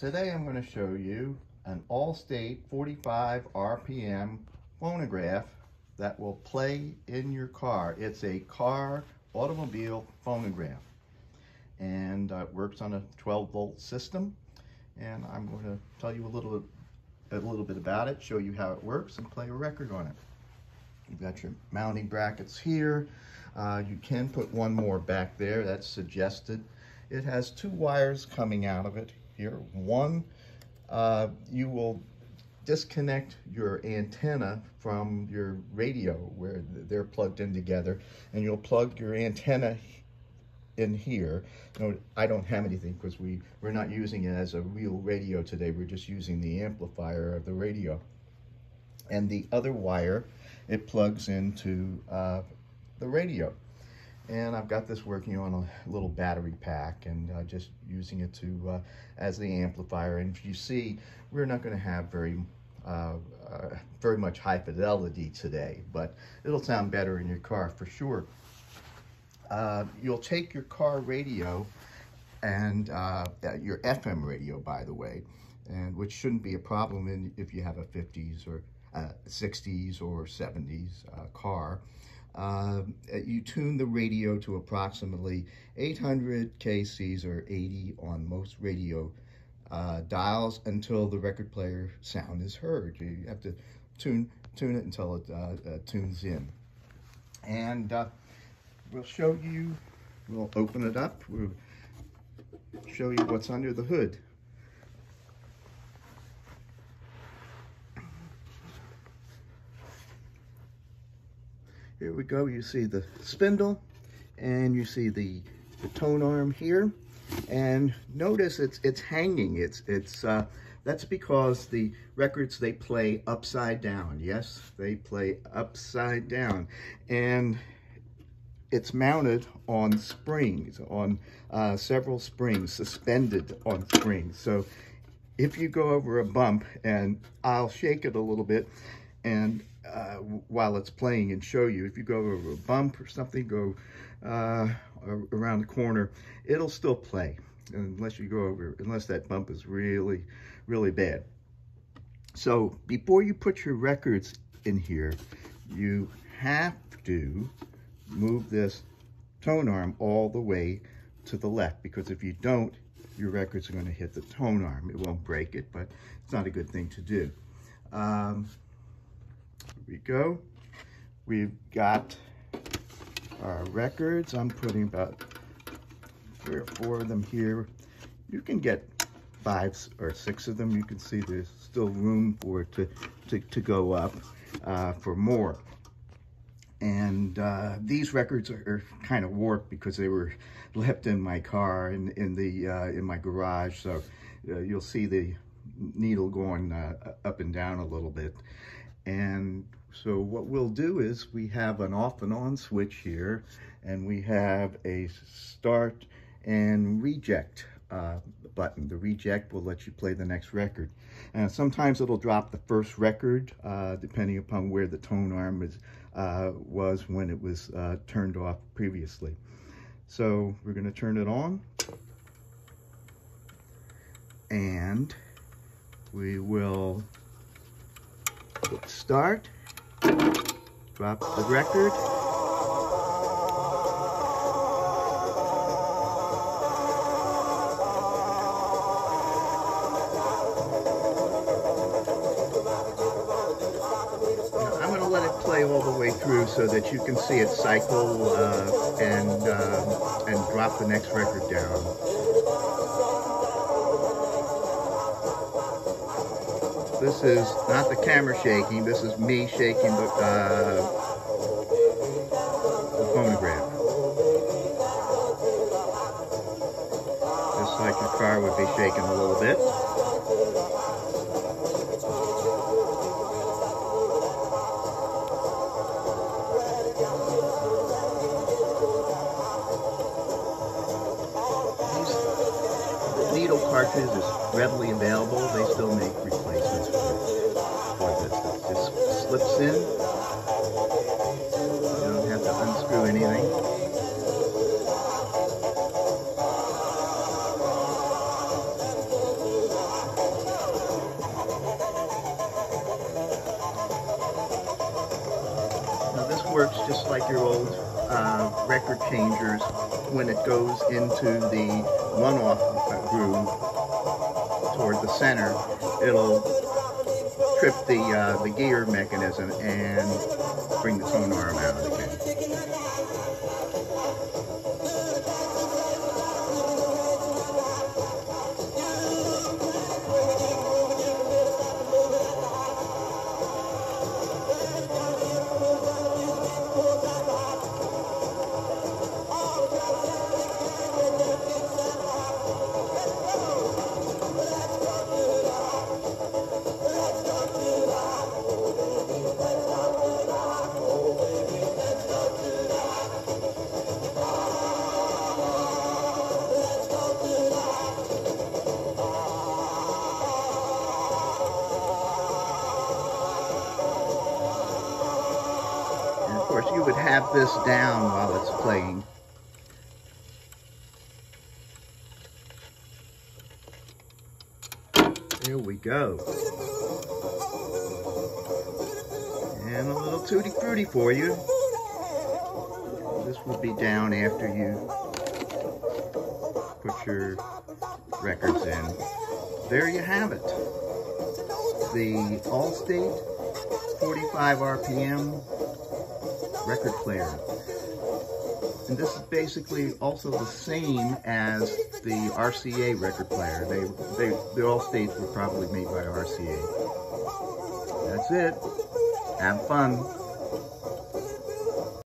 Today I'm going to show you an Allstate 45 RPM phonograph that will play in your car. It's a car automobile phonograph, and it works on a 12-volt system. And I'm going to tell you a little bit about it, show you how it works, and play a record on it. You've got your mounting brackets here. You can put one more back there, that's suggested. It has two wires coming out of it here. One, you will disconnect your antenna from your radio where they're plugged in together, and you'll plug your antenna in here. No, I don't have anything because we're not using it as a real radio today. We're just using the amplifier of the radio. And the other wire, it plugs into the radio. And I've got this working on a little battery pack, and just using it to as the amplifier. And if you see, we're not going to have very much high fidelity today, but it'll sound better in your car for sure. You'll take your car radio and your FM radio, by the way, and which shouldn't be a problem if you have a 50s or 60s or 70s car. You tune the radio to approximately 800 kcs or 80 on most radio dials until the record player sound is heard. You have to tune it until it tunes in. And we'll show you, we'll open it up, we'll show you what's under the hood. Here we go. You see the spindle, and you see the tone arm here, and notice it's hanging. That's because the records, they play upside down. Yes, they play upside down, and it's mounted on springs, on several springs, suspended on springs. So if you go over a bump, and I'll shake it a little bit, and while it's playing and show you, if you go over a bump or something, go around the corner, it'll still play unless that bump is really, really bad. So before you put your records in here, you have to move this tone arm all the way to the left, because if you don't, your records are going to hit the tone arm. It won't break it, but it's not a good thing to do. Here we go. We've got our records. I'm putting about 3 or 4 of them here. You can get 5 or 6 of them. You can see there's still room for it to go up for more. And these records are kind of warped because they were left in my car in my garage. So you'll see the needle going up and down a little bit. And so what we'll do is we have an off and on switch here, and we have a start and reject button. The reject will let you play the next record. And sometimes it'll drop the first record, depending upon where the tone arm was when it was turned off previously. So we're going to turn it on, and we will start, drop the record, I'm going to let it play all the way through so that you can see it cycle and drop the next record down. This is not the camera shaking, this is me shaking the phonograph. Just like your car would be shaking a little bit. These needle cartridges is readily available. They still make replacements for this. It just slips in. You don't have to unscrew anything. works just like your old record changers. When it goes into the one-off groove toward the center, it'll trip the gear mechanism and bring the tone arm out again. Of course, you would have this down while it's playing. There we go. And a little tutti frutti for you. This will be down after you put your records in. There you have it. The Allstate 45 RPM record player. And this is basically also the same as the RCA record player. The Allstates were probably made by RCA. That's it. Have fun.